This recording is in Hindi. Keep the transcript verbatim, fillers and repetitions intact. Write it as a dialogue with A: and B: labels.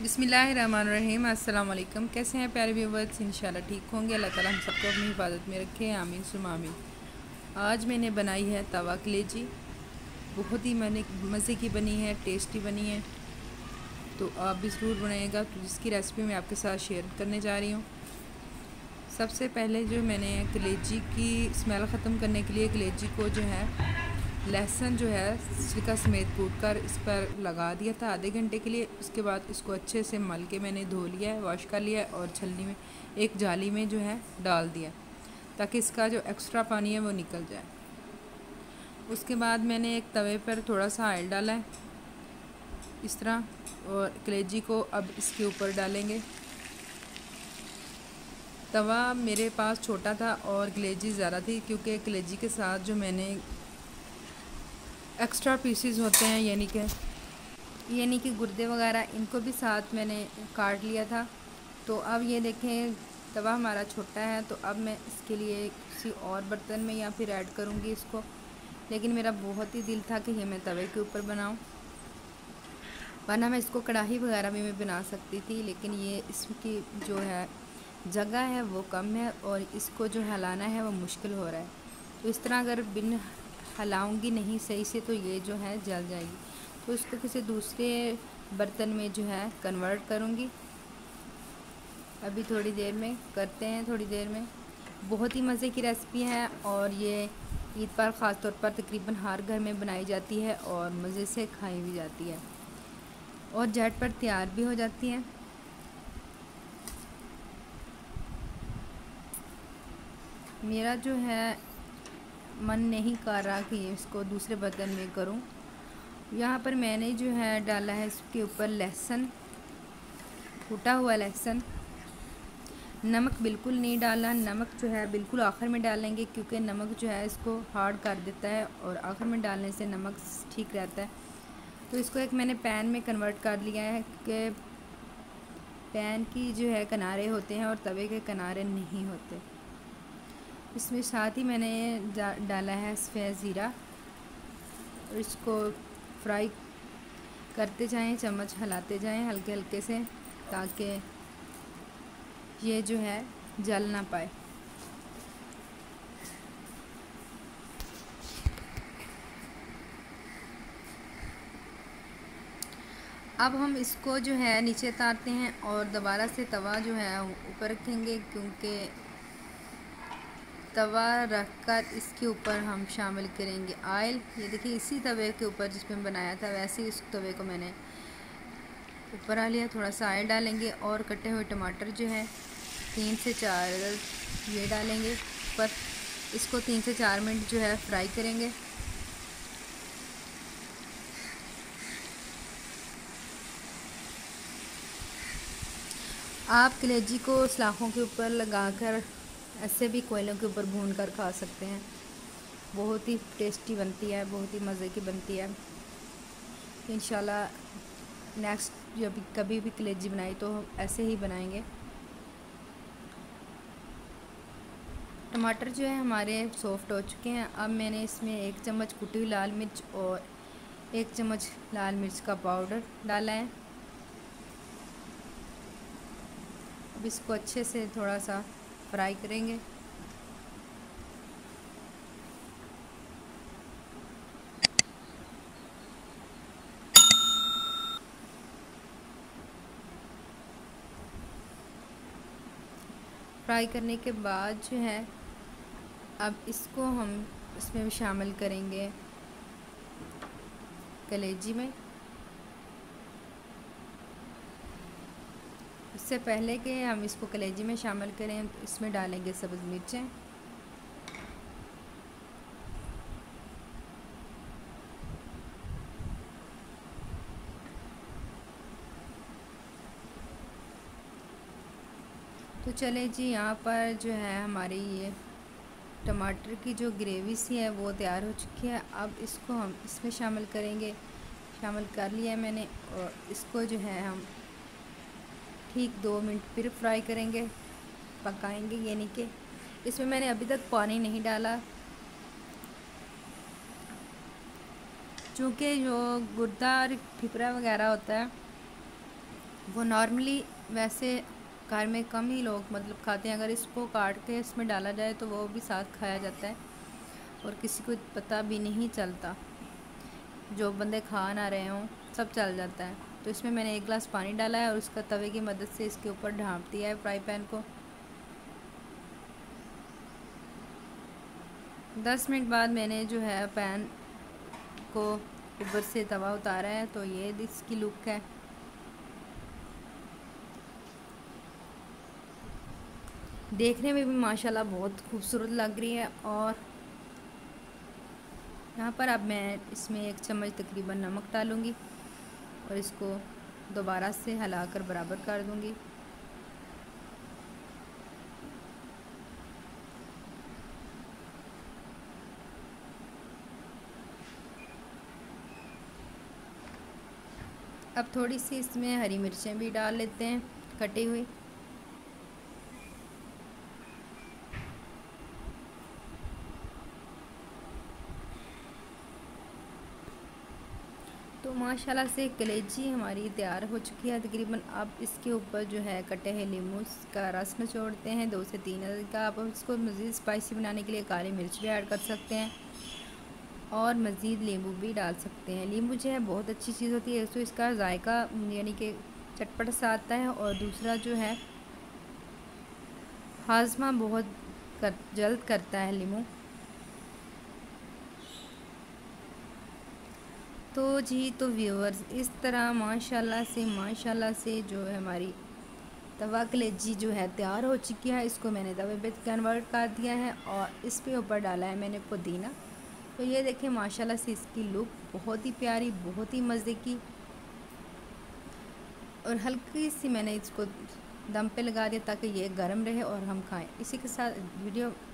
A: बिस्मिल्लाहिर्रहमानिर्रहीम। अस्सलाम वालेकुम। कैसे हैं प्यारे व्यूवर्स? इंशाल्लाह ठीक होंगे। अल्लाह ताला हम सबको अपनी हिफाजत में रखे, आमीन सुम आमीन। आज मैंने बनाई है तवा कलेजी। बहुत ही मैंने मज़े की बनी है, टेस्टी बनी है, तो आप भी ज़रूर बनाइएगा। तो जिसकी रेसिपी मैं आपके साथ शेयर करने जा रही हूँ। सबसे पहले जो मैंने कलेजी की स्मेल ख़त्म करने के लिए कलेजी को जो है लहसुन जो है छिलका समेत कूट कर इस पर लगा दिया था आधे घंटे के लिए। उसके बाद इसको अच्छे से मल के मैंने धो लिया है, वॉश कर लिया है और छलनी में एक जाली में जो है डाल दिया, ताकि इसका जो एक्स्ट्रा पानी है वो निकल जाए। उसके बाद मैंने एक तवे पर थोड़ा सा ऑयल डाला है इस तरह, और कलेजी को अब इसके ऊपर डालेंगे। तवा मेरे पास छोटा था और कलेजी ज़्यादा थी, क्योंकि कलेजी के साथ जो मैंने एक्स्ट्रा पीसीज होते हैं, यानी कि यानी कि गुर्दे वगैरह, इनको भी साथ मैंने काट लिया था। तो अब ये देखें तवा हमारा छोटा है, तो अब मैं इसके लिए किसी और बर्तन में या फिर ऐड करूँगी इसको। लेकिन मेरा बहुत ही दिल था कि ये मैं तवे के ऊपर बनाऊँ, वरना मैं इसको कढ़ाई वगैरह में मैं बना सकती थी। लेकिन ये इसकी जो है जगह है वो कम है और इसको जो हिलाना है वो मुश्किल हो रहा है। तो इस तरह अगर बिन हिलाऊंगी नहीं सही से तो ये जो है जल जाएगी। तो इसको किसी दूसरे बर्तन में जो है कन्वर्ट करूँगी। अभी थोड़ी देर में करते हैं, थोड़ी देर में। बहुत ही मज़े की रेसिपी है और ये ईद पर ख़ास तौर पर तकरीबन हर घर में बनाई जाती है और मज़े से खाई भी जाती है और झट पर तैयार भी हो जाती है। मेरा जो है मन नहीं कर रहा कि इसको दूसरे बर्तन में करूं। यहाँ पर मैंने जो है डाला है इसके ऊपर लहसुन, कूटा हुआ लहसुन। नमक बिल्कुल नहीं डालना, नमक जो है बिल्कुल आखिर में डालेंगे, क्योंकि नमक जो है इसको हार्ड कर देता है और आखिर में डालने से नमक ठीक रहता है। तो इसको एक मैंने पैन में कन्वर्ट कर लिया है कि पैन की जो है किनारे होते हैं और तवे के किनारे नहीं होते। इसमें साथ ही मैंने डाला है सफ़ेद ज़ीरा और इसको फ्राई करते जाएं, चम्मच हिलाते जाएं हल्के हल्के से, ताकि ये जो है जल ना पाए। अब हम इसको जो है नीचे उतारते हैं और दोबारा से तवा जो है ऊपर रखेंगे, क्योंकि तवा रखकर इसके ऊपर हम शामिल करेंगे ऑयल। ये देखिए इसी तवे के ऊपर जिसमें बनाया था वैसे ही इस तवे को मैंने ऊपर आ लिया। थोड़ा सा ऑयल डालेंगे और कटे हुए टमाटर जो है तीन से चार ये डालेंगे ऊपर। इसको तीन से चार मिनट जो है फ्राई करेंगे। आप कलेजी को सलाखों के ऊपर लगाकर ऐसे भी कोयलों के ऊपर भून कर खा सकते हैं। बहुत ही टेस्टी बनती है, बहुत ही मज़े की बनती है। इंशाल्लाह नेक्स्ट जब कभी भी कलेजी बनाई तो ऐसे ही बनाएंगे। टमाटर जो है हमारे सॉफ्ट हो चुके हैं। अब मैंने इसमें एक चम्मच कुटी हुई लाल मिर्च और एक चम्मच लाल मिर्च का पाउडर डाला है। अब इसको अच्छे से थोड़ा सा फ्राई करेंगे। फ्राई करने के बाद जो है अब इसको हम इसमें शामिल करेंगे कलेजी में। इससे पहले कि हम इसको कलेजी में शामिल करें तो इसमें डालेंगे सब्ज़ मिर्चें, तो चले जी यहाँ पर जो है हमारी ये टमाटर की जो ग्रेवी सी है वो तैयार हो चुकी है। अब इसको हम इसमें शामिल करेंगे। शामिल कर लिया है मैंने और इसको जो है हम ठीक दो मिनट फिर फ्राई करेंगे, पकाएंगे। यानी कि इसमें मैंने अभी तक पानी नहीं डाला, चूँकि जो गुर्दा और फिपरा वगैरह होता है वो नॉर्मली वैसे घर में कम ही लोग मतलब खाते हैं। अगर इसको काट के इसमें डाला जाए तो वो भी साथ खाया जाता है और किसी को पता भी नहीं चलता, जो बंदे खा ना रहे हों सब चल जाता है। तो इसमें मैंने एक गिलास पानी डाला है और उसका तवे की मदद से इसके ऊपर ढाँप दिया है फ्राई पैन को। दस मिनट बाद मैंने जो है पैन को ऊपर से तवा उतारा है, तो ये इसकी लुक है। देखने में भी माशाल्लाह बहुत खूबसूरत लग रही है। और यहाँ पर अब मैं इसमें एक चम्मच तकरीबन नमक डालूँगी और इसको दोबारा से हिलाकर बराबर कर दूँगी। अब थोड़ी सी इसमें हरी मिर्चें भी डाल लेते हैं कटी हुई। तो माशाल्लाह से कलेजी हमारी तैयार हो चुकी है तकरीबन। अब इसके ऊपर जो है कटे हुए नींबू का रस निचोड़ते हैं, दो से तीन अदद का। आप इसको मज़ीद स्पाइसी बनाने के लिए काली मिर्च भी ऐड कर सकते हैं और मज़ीद नींबू भी डाल सकते हैं। नींबू जो है बहुत अच्छी चीज़ होती है, तो इसका जायका यानी कि चटपट सा आता है और दूसरा जो है हाजमा बहुत कर, जल्द करता है नींबू। तो जी तो व्यूअर्स इस तरह माशाल्लाह से माशाल्लाह से जो है हमारी तवा कलेजी जो है तैयार हो चुकी है। इसको मैंने तवे पे कन्वर्ट कर दिया है और इस पे ऊपर डाला है मैंने पुदीना। तो ये देखें माशाल्लाह से इसकी लुक बहुत ही प्यारी, बहुत ही मज़े की। और हल्की सी मैंने इसको दम पे लगा दिया ताकि ये गर्म रहे और हम खाएं। इसी के साथ वीडियो